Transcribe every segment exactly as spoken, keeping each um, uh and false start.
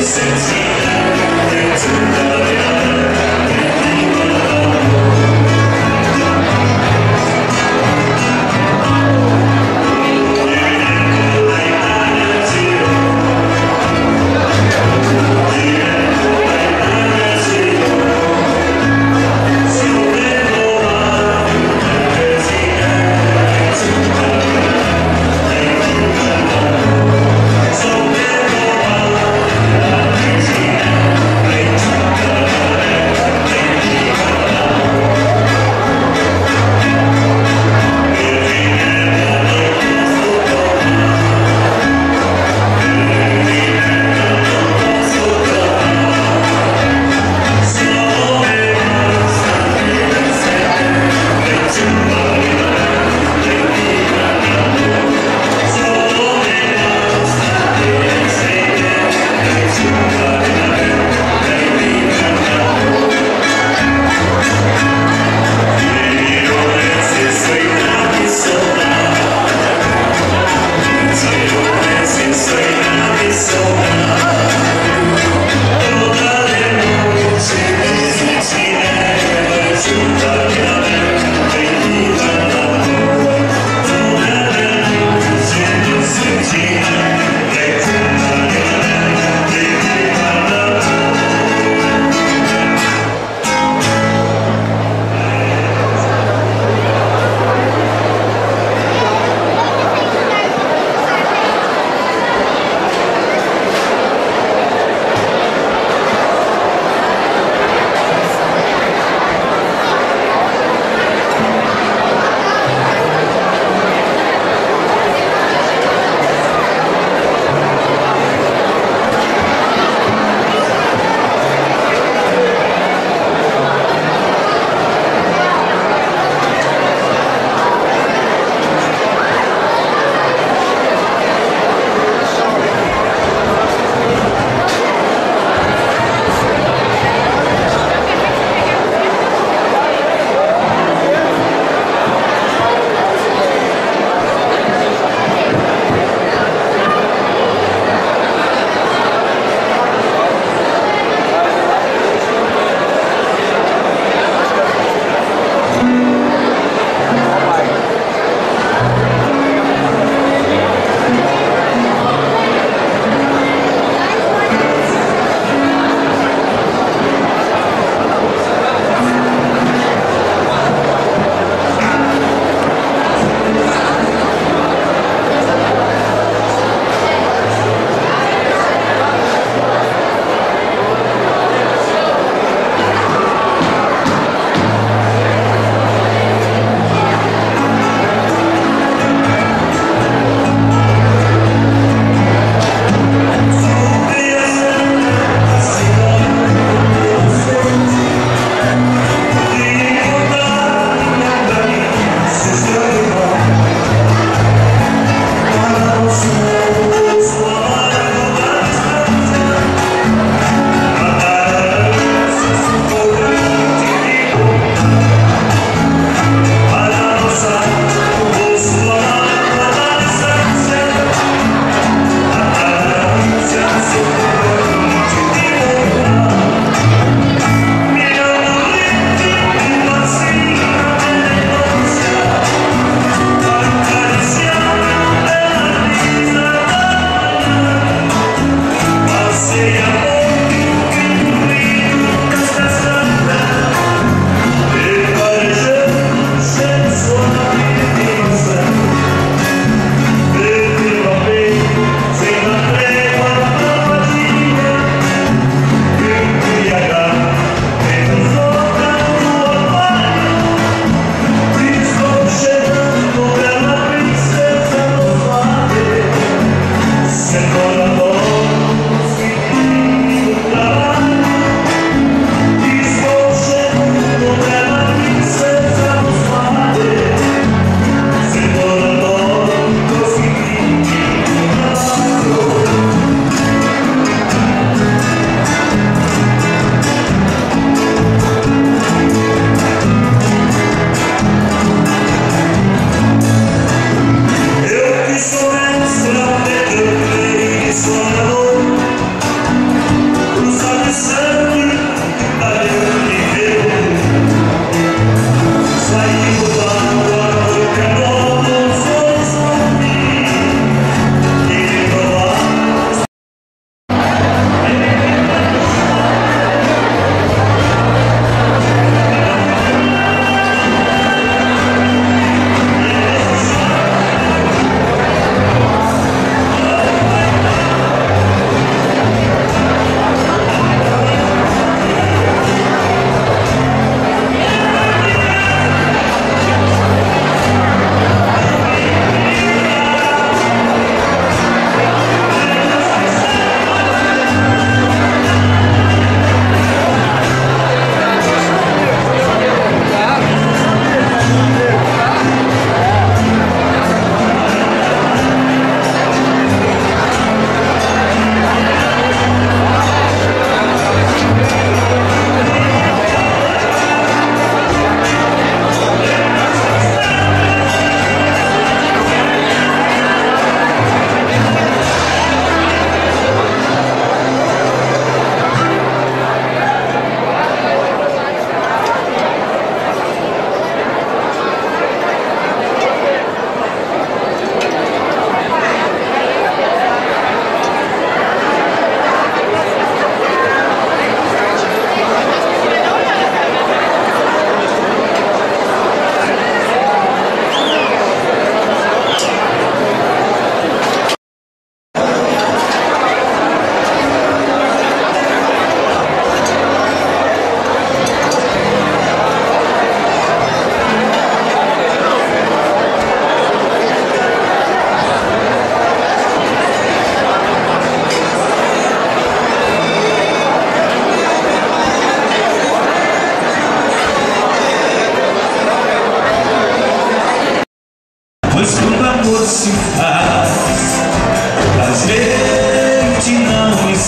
Thank you.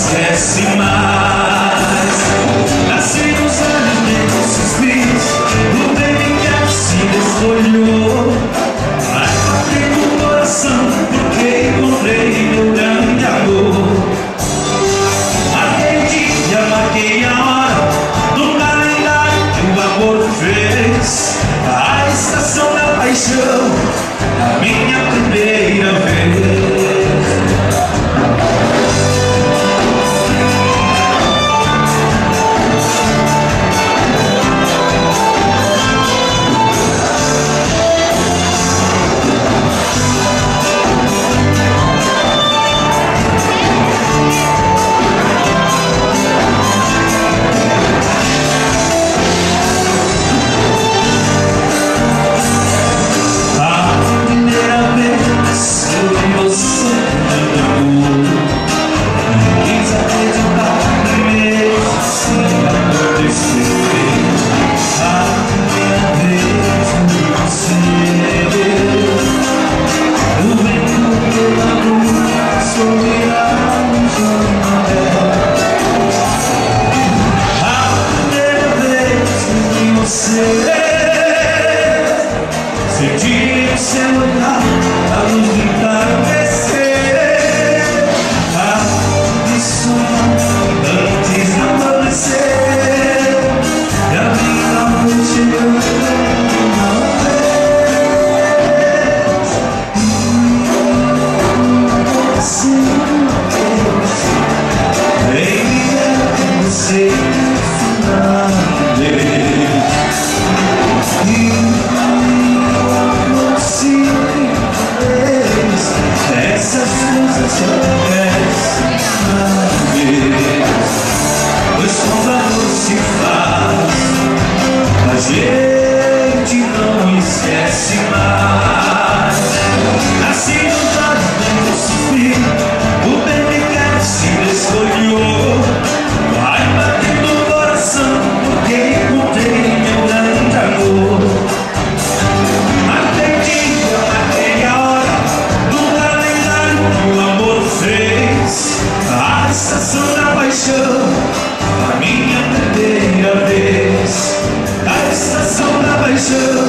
esquece mais. Nasci nos alimentos bis, no bem que se desfolhou. Vai bater no coração porque encontrei meu grande amor. Marquei o dia, marquei a hora no calendário que o amor fez. A estação da paixão, a minha primeira vez. Sentir seu olhar, a luz do entardecer, a sonhar antes de amanhecer, e a minha noite chegando uma vez. Assim baby, é você final dele. Essas coisas acontecem uma vez, pois quando a luz se faz, a gente não esquece mais. Nasci nos alimentos suspiro, o bem me quer se escolheu. Vai bater no coração porque encontrei meu grande amor. Matei dia, matei a hora do calendário que o amor fez. A estação da paixão, a minha primeira vez. A estação da paixão,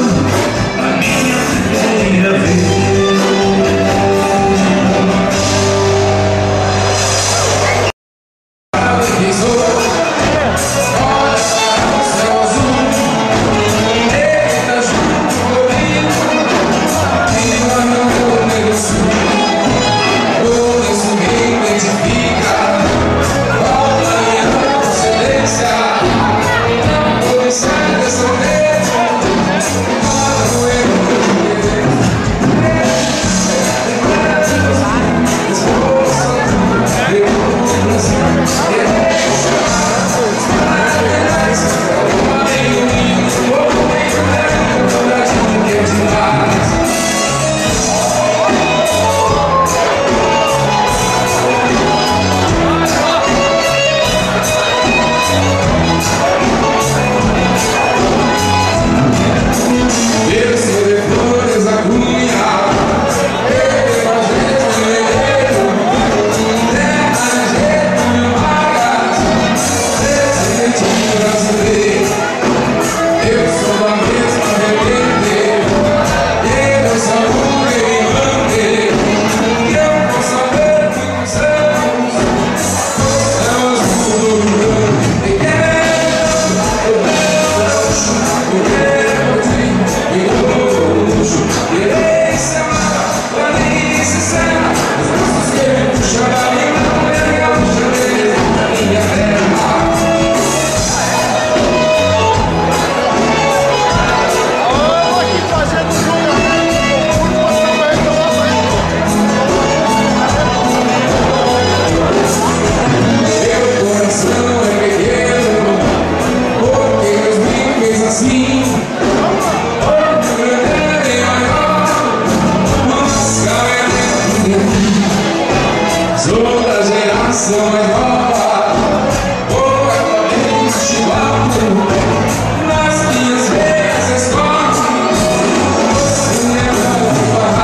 a minha primeira vez.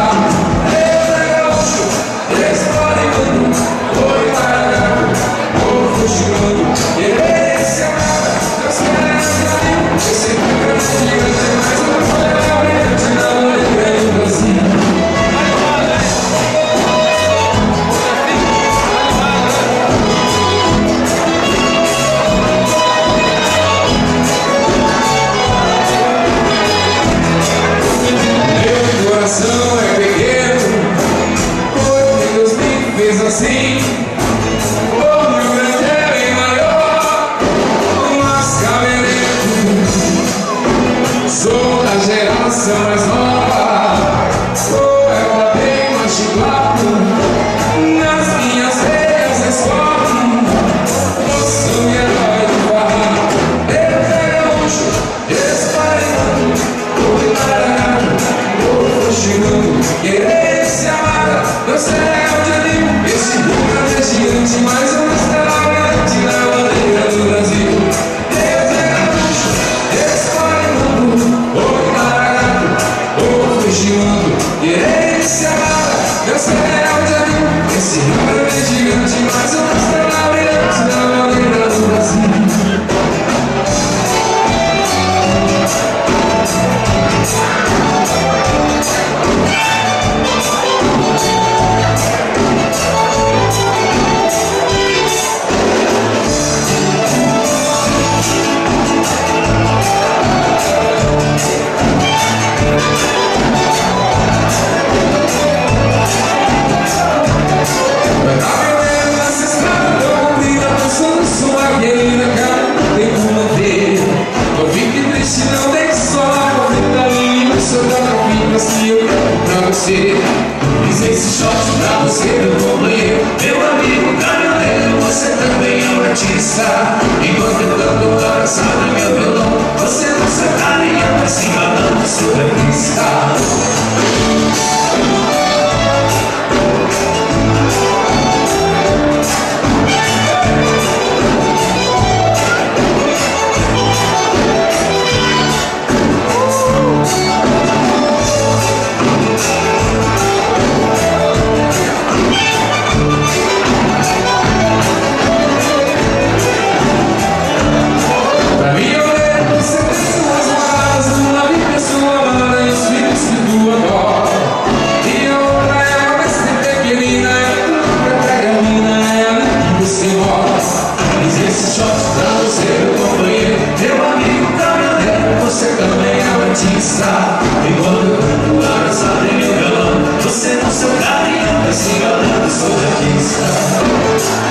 Oh, fez assim. O meu grande é bem maior, mas cabeleireiro. Sou da geração mais nova, sou ela bem mais chiclado. Nas minhas veias escorre, eu sou o herói do barraco. Eu pego luxo, espalhando, vou embaralhado, vou chegando, querer se amar. Eu sei onde eu vivo, esse mundo é gigante, mas eu estava grande na bandeira do Brasil. Eu pego luxo, espalhando, vou embaralhado, vou chegando, querer se amar. Eu sei onde eu vivo, esse mundo é gigante, mas eu estava grande na bandeira do Brasil. Fiz esse shot pra você, meu companheiro, meu amigo caminhoneiro. Você também é um artista. Enquanto eu canto abraçado em meu violão, você não se carinha, mas se enganando sobre a pista. E quando eu canto abraçado em meu violão, você não seu carinho, mas se enganando sobre a pista.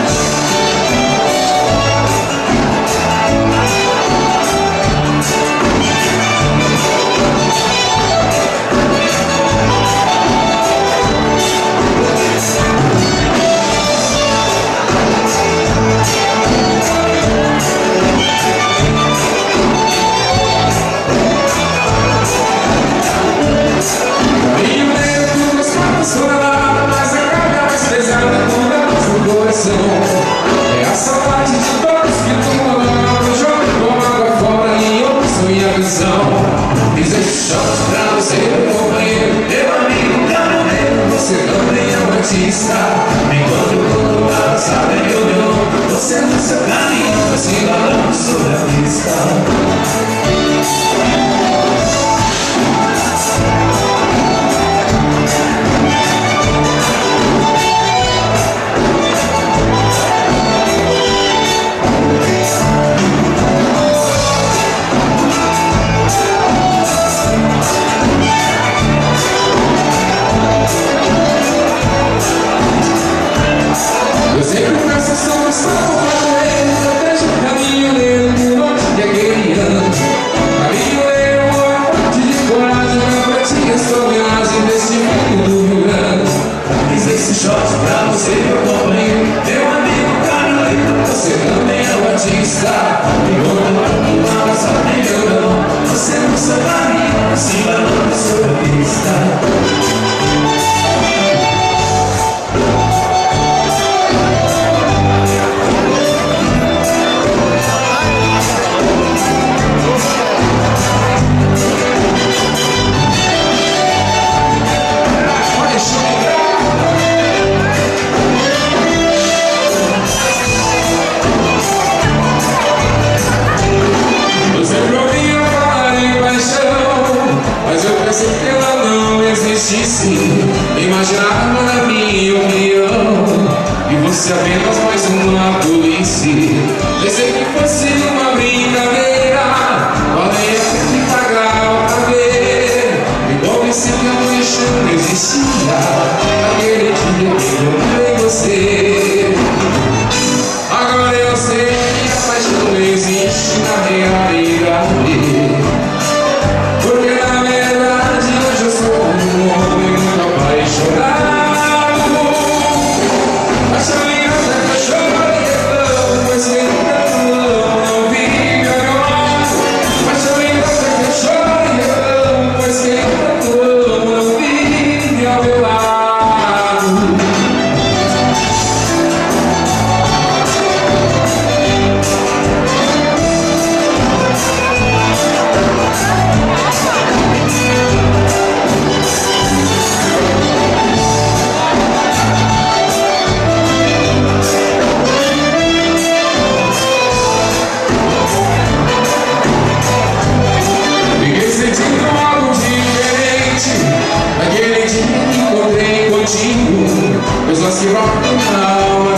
É a saudade de todos que tomam água, jogam com água fora e eu sonho a visão. Fiz esse shot pra você, meu companheiro, meu amigo caminhoneiro. Você também é um artista. Enquanto eu canto abraçado em meu violão, você no seu caminho vai se enganando sobre a pista. Eu sempre peço a solução para ele, proteja o caminhoneiro por onde é que ele anda. Caminhoneiro, boa parte de coragem, pra ti a sua homenagem deste mundo do Rio Grande. Fiz esse shot pra você, meu companheiro, meu amigo caminhoneiro. Você também é um artista. Enquanto eu canto abraçado em meu violão, você no seu caminho, se enganando sobre a pista. Imaginava na minha opinião e você apenas mais uma polícia. Pensei que fosse uma brincadeira, valeu a pena pagar pra ver. Me convenci que a paixão não existia. Naquele dia que eu vi você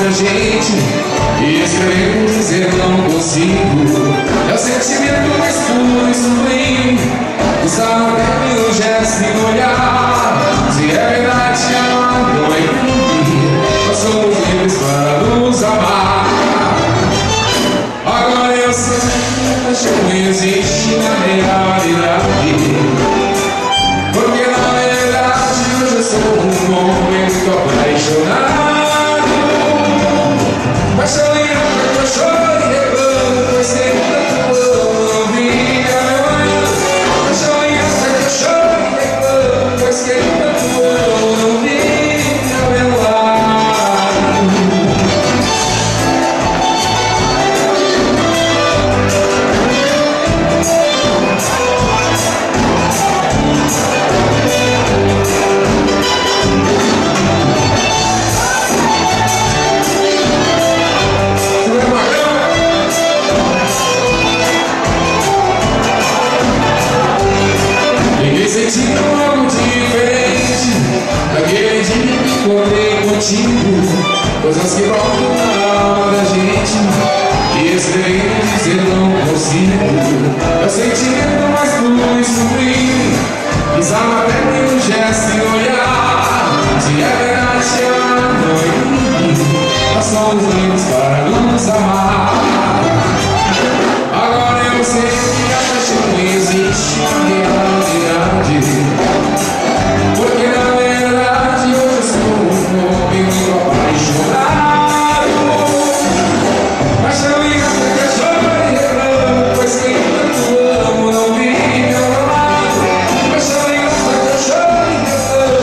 da gente e escrever por dizer não consigo. É o sentimento mais puro e sublime, usar até meu gesto e no olhar. Se é verdade que amar não é crime, nós somos livres para nos amar. Agora eu sei que a paixão não existe na realidade, porque na verdade hoje eu sou um homem muito apaixonado. Paixão e outra que eu choro e reclamo, pois sei tanto amo, não vira meu lado. Paixão e outra que eu choro e reclamo, pois sei tanto amo, não vira meu lado. Sentindo algo diferente daquele dia que encontrei contigo, coisas que brotam na alma da gente e escrever e dizer não consigo. É o sentimento mais puro e sublime, pisava até no gesto e no olhar. Se é verdade que amar não é crime, nós somos livres para nos amar. Agora eu sei que a paixão não existe na realidade, porque na verdade hoje eu sou um homem muito apaixonado. Paixão e outra que eu choro e reclamo, pois quem tanto amo não vive ao meu lado. Paixão e outra que eu choro e reclamo,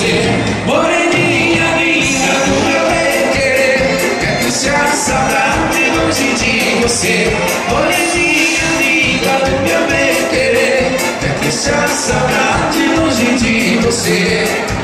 você. Moreninha, amiga do meu bem-querer, quer deixar saudade longe de você. Moreninha, amiga do meu bem-querer, quer deixar saudade longe de você.